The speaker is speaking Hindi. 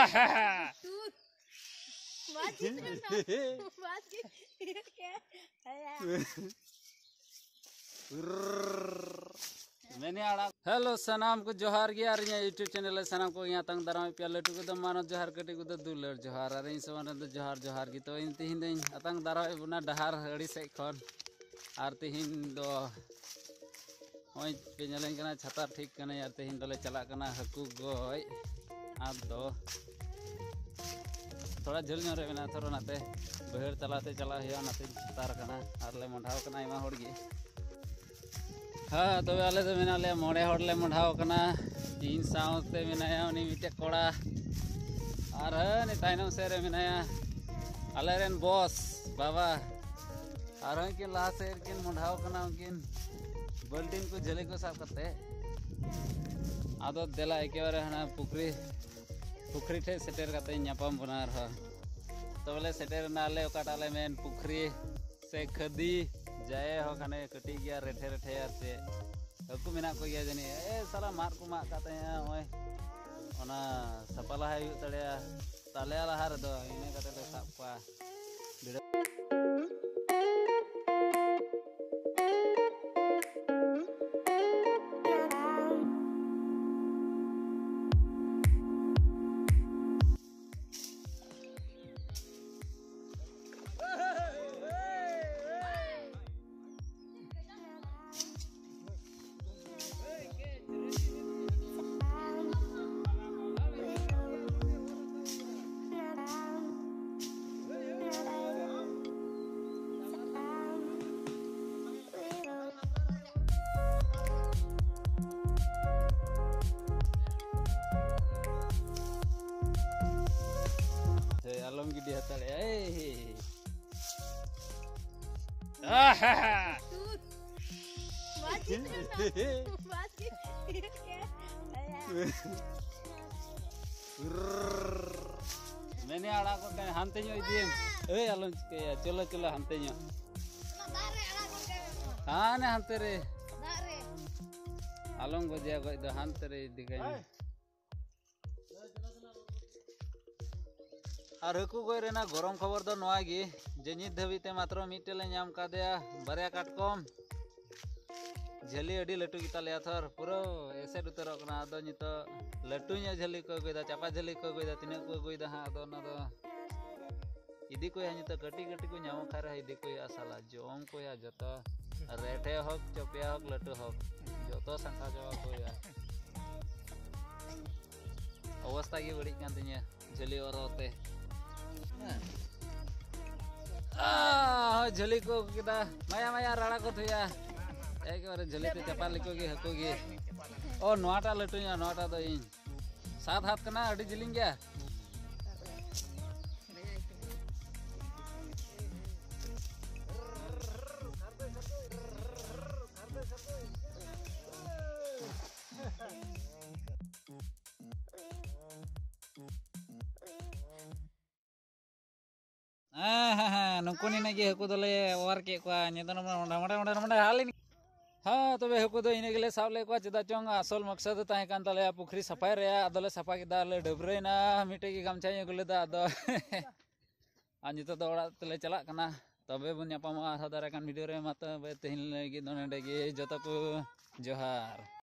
हेलो सनाम को जोहार गया यूट्यूब चैनल सनाम को यहाँ तंग दाराम पे लटू को मानो जोहार कटी को दुलर जोहार और इन समान जोहार जोहार की तो इन तीन अतंग दाराम बुना डहार अड़ी से खन और तीन दो होय पे नलें कना छाता ठीक कना यार तीन दोले चला कना हकू गोय आप दो थोड़ा झल नो रे मेना थोड़ा नाते बहर चलाते चला हुआ नाते छातार कना और ले मंढाव कना इमा होड़गी हाँ तो आले तो मेना ले मोड़े होड़ले मंढाव कना इन साउते मेनाया उनी मिटे कोड़ा और नि ताइनम से रे मेनाया आले रेन बॉस बाबा और उनकिन लाहा से किन मंढाव कना उनकिन बल्टिन को जले को साफ करते आदो देला एके बारे हना पुखरी ठे सेटेर करते न्यापाम बना रहा तो बोले सेटेर नाले ओकाटाले मेन पुखरी से खदी जाए हो खाने कटी गया रेठे रेठे यार से हकू मेना को गया जनी ए साला मार को मार काते हैं ओए ओना सपला है तड़या ताले वाला हार दो इने काते ले साप पा alom gede hatal मैंने आड़ा को कहीं हंते न्यो इदियम ए alom के चलो चलो हंते न्यो हाँ ने हंते रे alom को दिया को इधर हंते रे दिखाई और हकू गई रेना गरम खबर दो नवा गी जे नित धाबीते मात्र मिटले नाम कादेया बारिया काटकम झली अडी लटू गिताले थर पूरा एसेड उतरो कना आदो नित लटू nya झली को गइदा चापा झली को गइदा तिने को गइदा हा आदो ना दो इदी को या नित कटी कटी को नाम खारे इदी को आसाला जोम को या जतो रेठे हक चपिया हक लटू हक जतो संखा जवा को या अवस्था की बड़ी कान तिने झली औरते झली को किता माया माया राड़ा को थया एक बार झली ते चपा लिको गे हको गे ओ नोटा लटुया नोटा दो इन सात हाथ कना अडी जिलिंग गया नुकुनी नगे हकू दले वार के को निदन मोटा हाले हाँ तबे हकू दो इने गेले सावले को चदा चोंग असल मकसद ताहे कान तले पुखरी सफाई रे आदले सफा के दाले डबरेना मिटे की गमछा गुले दा आदो आज तो ओड़ा तले चला कना तबे बुन न्यापामा दारा कान वीडियो रे मत बे तेहिन लगी दोने डेगे जतो को जोहार।